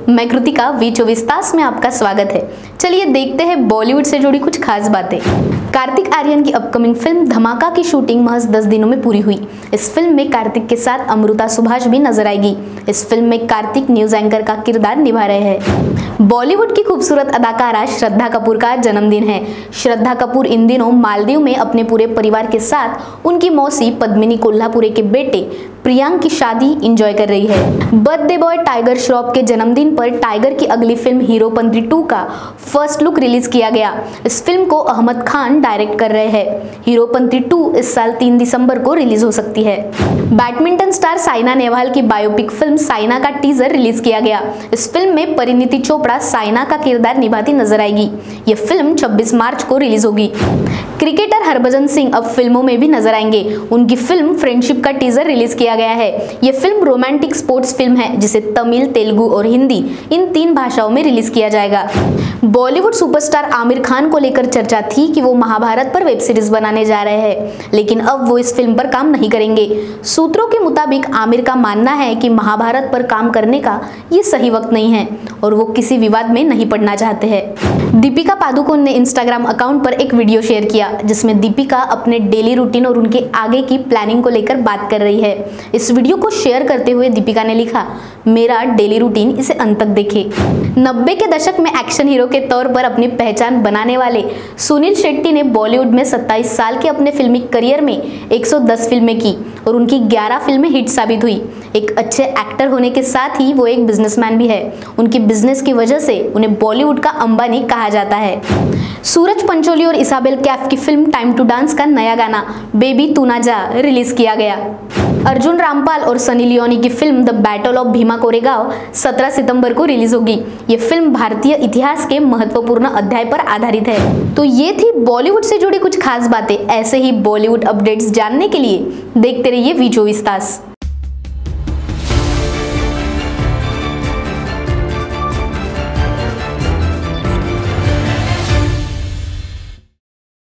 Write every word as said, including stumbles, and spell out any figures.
मैं कृतिका वी चौबीस तास में आपका स्वागत है। चलिए देखते हैं बॉलीवुड से जुड़ी कुछ खास बातें। कार्तिक आर्यन की अपकमिंग फिल्म धमाका की शूटिंग महज दस दिनों में पूरी हुई। इस फिल्म में कार्तिक के साथ अमृता सुभाष भी नजर आएगी। इस फिल्म में कार्तिक न्यूज एंकर का किरदार निभा रहे हैं। बॉलीवुड की खूबसूरत अदाकारा श्रद्धा कपूर का जन्मदिन है। श्रद्धा कपूर इन दिनों मालदीव में अपने पूरे परिवार के साथ उनकी मौसी पद्मिनी कोल्हापुरे के बेटे प्रियांक की शादी एंजॉय कर रही है। बर्थडे बॉय टाइगर श्रॉफ के जन्मदिन पर टाइगर की अगली फिल्म हीरोपंती टू का फर्स्ट लुक रिलीज किया गया। इस फिल्म को अहमद खान डायरेक्ट कर रहे हैं। हीरोपंती टू इस साल तीन दिसंबर को रिलीज हो सकती है। बैडमिंटन स्टार साइना नेहवाल की बायोपिक फिल्म साइना का टीजर रिलीज किया गया। इस फिल्म में परिणीति चोपड़ा साइना का किरदार निभाती नजर आएगी। ये फिल्म छब्बीस मार्च को रिलीज होगी। क्रिकेटर हरभजन सिंह अब फिल्मों में भी नजर आएंगे। उनकी फिल्म फ्रेंडशिप का टीजर रिलीज किया गया है। ये फिल्म रोमांटिक स्पोर्ट्स फिल्म है जिसे तमिल, तेलुगु और हिंदी इन तीन भाषाओं में रिलीज किया जाएगा। बॉलीवुड सुपरस्टार आमिर खान को लेकर चर्चा थी कि वो महाभारत पर वेब सीरीज बनाने जा रहे हैं, लेकिन अब वो इस फिल्म पर काम नहीं करेंगे। सूत्रों के मुताबिक आमिर का मानना है कि महाभारत पर काम करने का ये सही वक्त नहीं है और वो किसी विवाद में नहीं पड़ना चाहते हैं। दीपिका पादुकोण ने इंस्टाग्राम अकाउंट पर एक वीडियो शेयर किया जिसमें दीपिका अपने डेली रूटीन और उनके आगे की प्लानिंग को लेकर बात कर रही है। इस वीडियो को शेयर करते हुए दीपिका ने लिखा, मेरा डेली रूटीन, इसे अंत तक देखें। नब्बे के दशक में एक्शन हीरो के तौर पर अपनी पहचान बनाने वाले सुनील शेट्टी ने बॉलीवुड में सत्ताईस साल के अपने फिल्मी करियर में एक सौ दस फिल्में की और उनकी ग्यारह फिल्में हिट साबित हुई। एक अच्छे एक्टर होने के साथ ही वो एक बिजनेसमैन भी है। उनकी बिजनेस की वजह से उन्हें बॉलीवुड का अंबानी कहा जाता है। सूरज पंचोली और इसाबेल कैफ की फिल्म टाइम टू डांस का नया गाना बेबी तू ना जा रिलीज किया गया। अर्जुन रामपाल और सनी लियोनी की film The Battle of Bhima Koregaon सत्रह सितंबर को रिलीज होगी। ये फिल्म भारतीय इतिहास के महत्वपूर्ण अध्याय पर आधारित है। तो ये थी बॉलीवुड से जुड़ी कुछ खास बातें। ऐसे ही बॉलीवुड अपडेट्स जानने के लिए देखते रहिए वी चौबीस तास।